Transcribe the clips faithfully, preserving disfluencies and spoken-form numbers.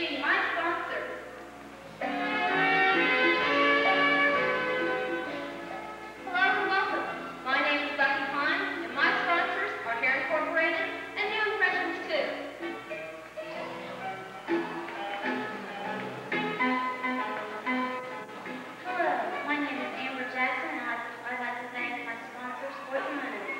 introducing my sponsors. Hello and welcome. My name is Becky Pine, and my sponsors are Hair Incorporated and New Impressions too. Hello, my name is Amber Jackson, and I'd, I'd like to thank my sponsor, Sports Unlimited.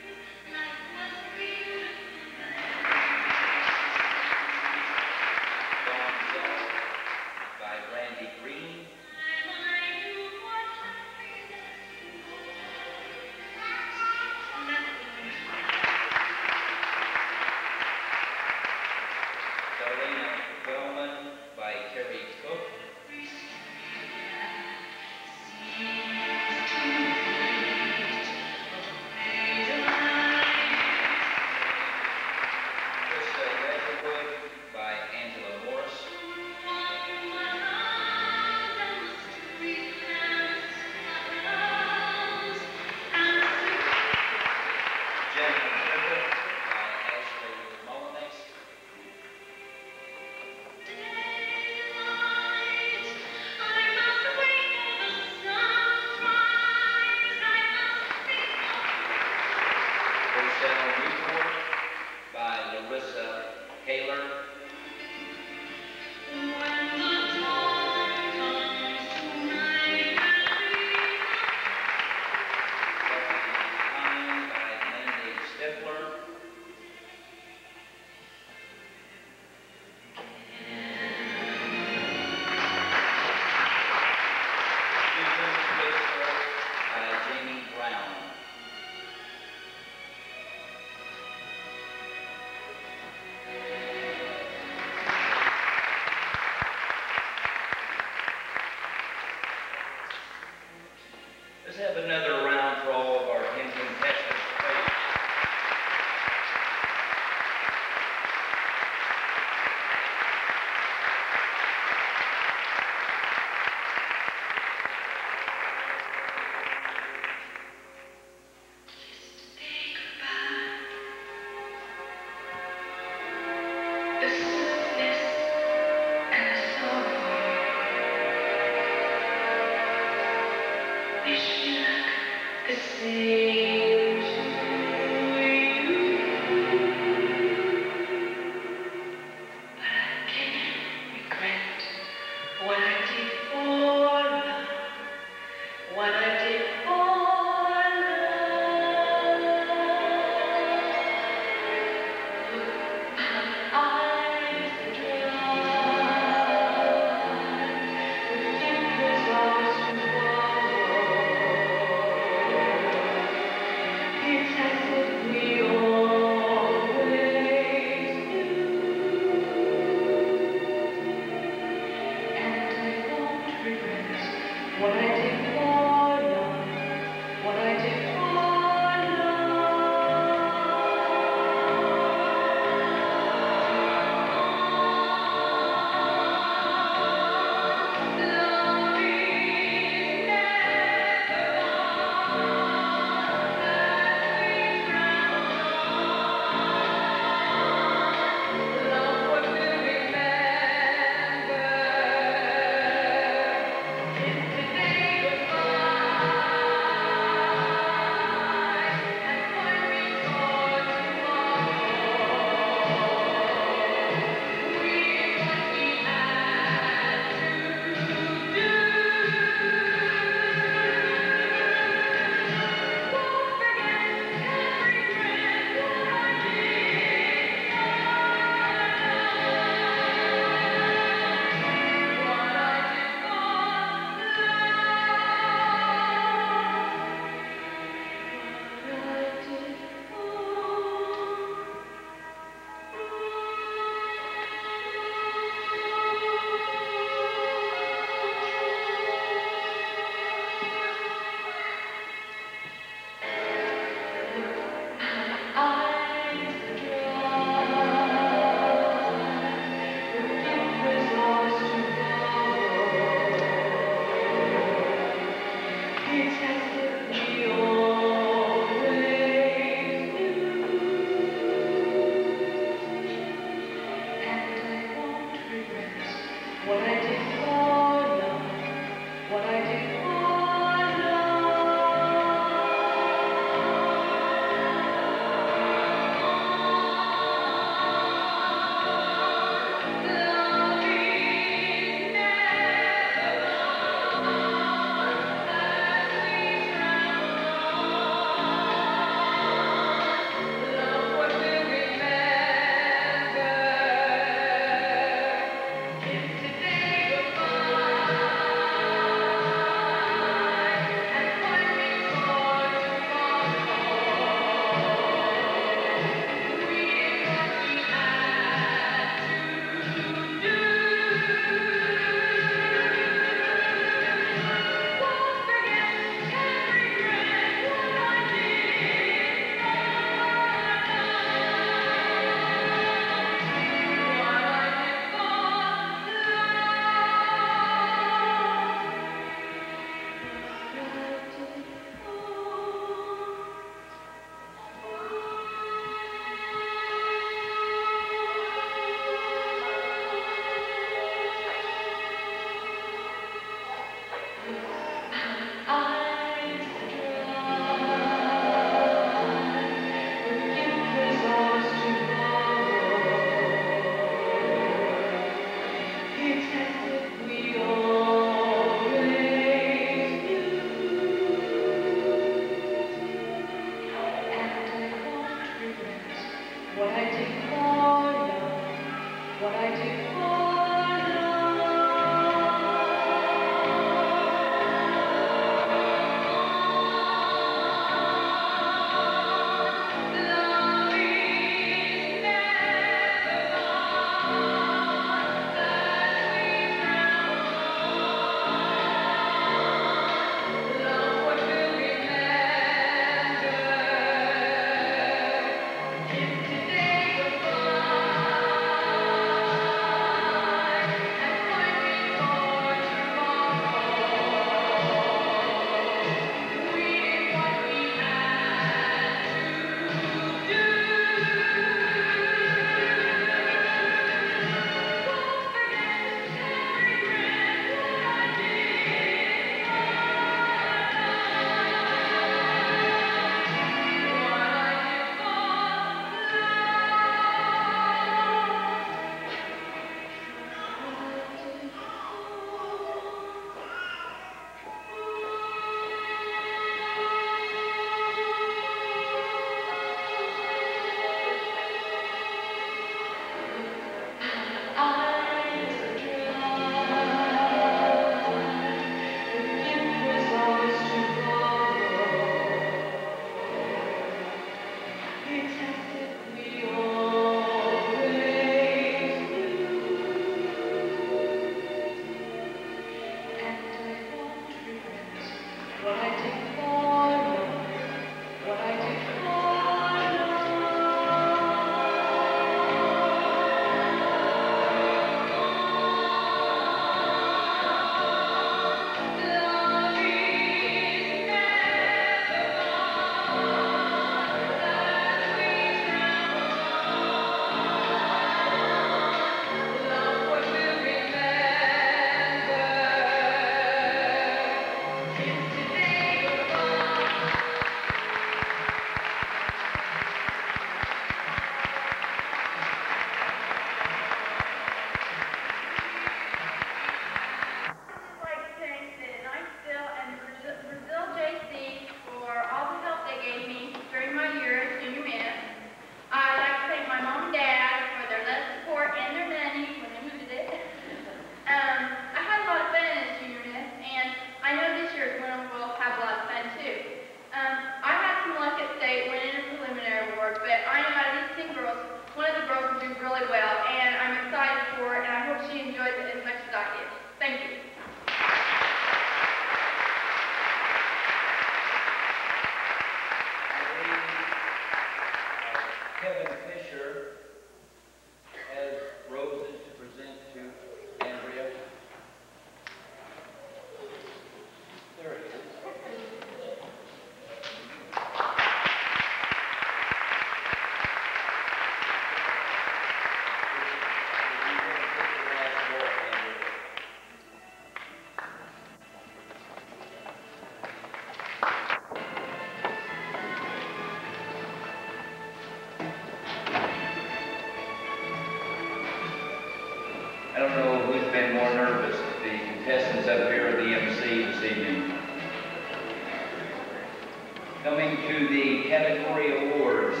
Coming to the category awards.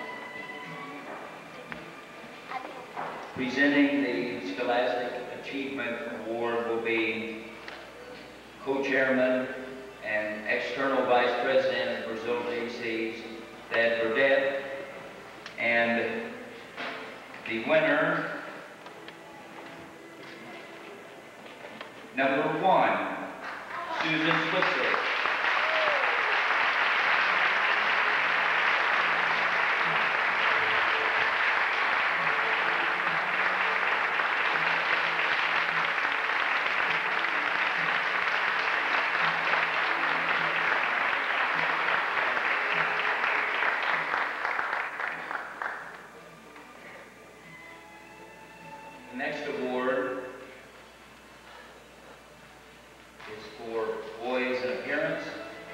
Presenting the Scholastic Achievement Award will be co-chairman and external vice president of Brazil J C's, Thad Burdett, and the winner, number one, Susan Switzer. The next award is for Poise and Appearance.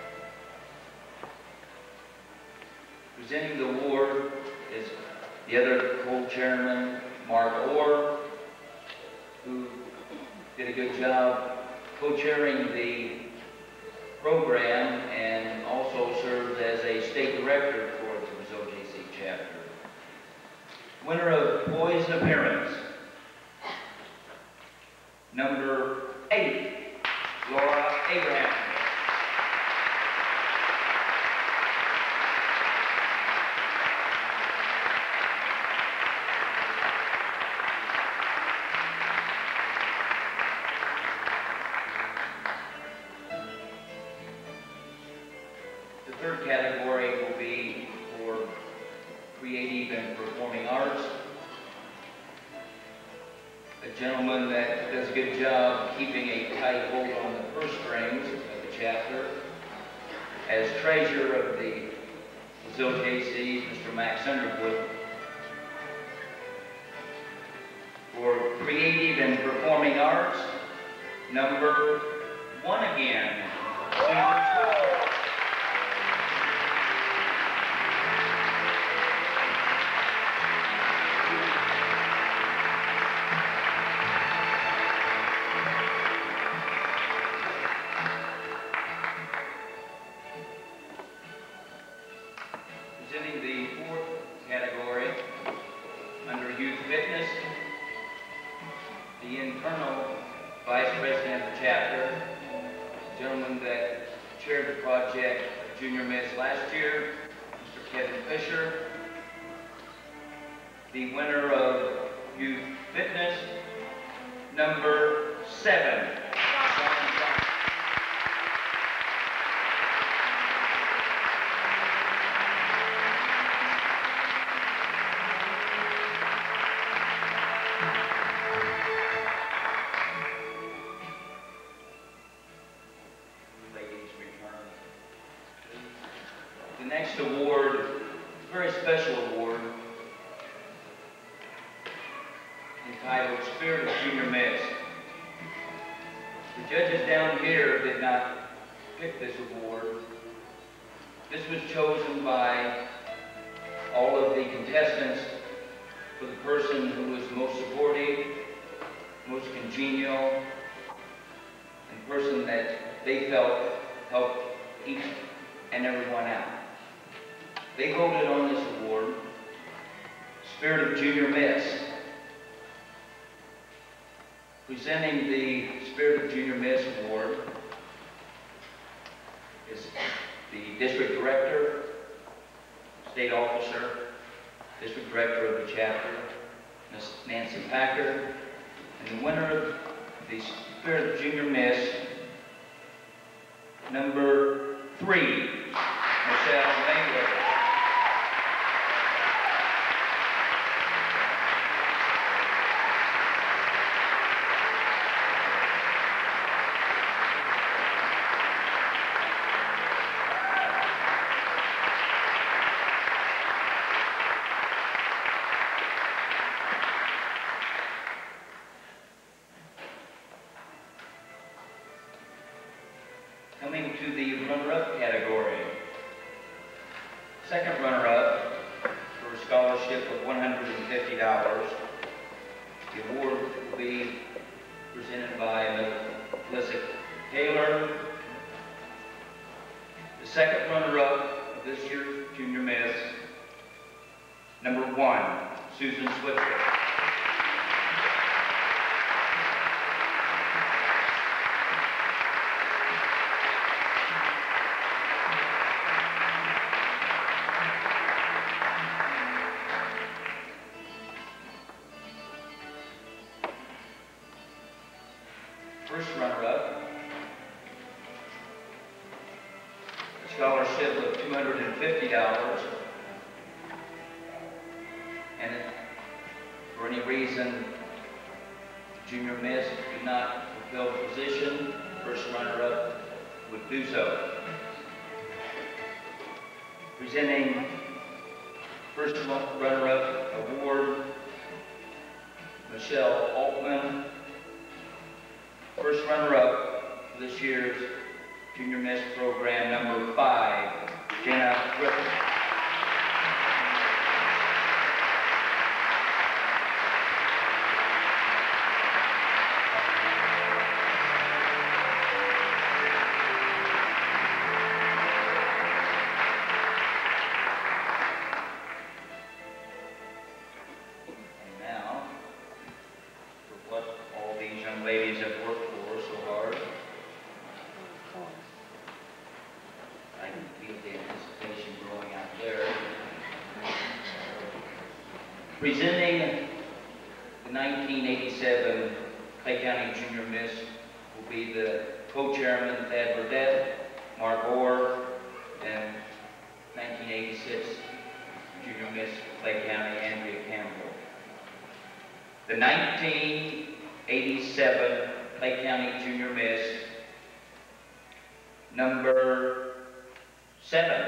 Presenting the award is the other co-chairman, Mark Orr, who did a good job co-chairing the program and also served as a state director for the Brazil J C chapter. Winner of Poise and Appearance, number eight, Laura Abraham. The third category will be for creative and performing arts. A gentleman that does a good job keeping a tight hold on the purse strings of the chapter. As treasurer of the Brazil J C, Mister Max Underwood. For creative and performing arts, number one again, Susan Switzer. Presenting the fourth category under Youth Fitness, the internal vice president of the chapter, a gentleman that chaired the project Junior Miss last year, Mister Kevin Fisher. The winner of Youth Fitness, number seven. The next award, a very special award, entitled Spirit of Junior Miss. The judges down here did not pick this award. This was chosen by all of the contestants for the person who was most supportive, most congenial, and person that they felt helped each and everyone out. They voted on this award, Spirit of Junior Miss. Presenting the Spirit of Junior Miss Award is the District Director, State Officer, District Director of the chapter, Miss Nancy Packard, and the winner of the Spirit of Junior Miss, number three, Michelle Mayweather. Coming to the runner-up category. Second runner-up for a scholarship of one hundred fifty dollars. The award will be presented by Melissa Taylor. The second runner-up of this year's Junior Miss, number one, Susan Swiftler. First runner-up, a scholarship of two hundred fifty dollars, and if for any reason Junior Miss did not fulfill the position, first runner-up would do so. Presenting first runner-up award, Michelle Altman. First runner-up for this year's Junior Miss program, number five, Jenna Griffin. And now, for what all these young ladies have worked for so hard, I can feel the anticipation growing out there. Presenting the nineteen eighty-seven Clay County Junior Miss will be the co-chairman Thad Burdett, Mark Orr, and nineteen eighty-six Junior Miss Clay County, Andrea Campbell. The nineteen eighty-seven Clay County Junior Miss, number seven,